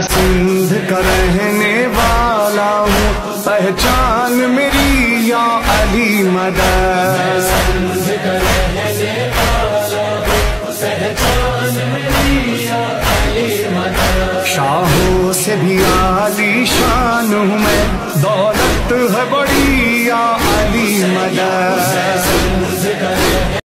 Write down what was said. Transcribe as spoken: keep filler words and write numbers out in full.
सिंध का रहने वाला हूँ, पहचान मेरी या अली मदद। सिंध का रहने वाला हूँ, पहचान मेरी या अली मदद। शाहों से भी आली शान हूँ मैं, दौलत है बड़ी या अली मदद।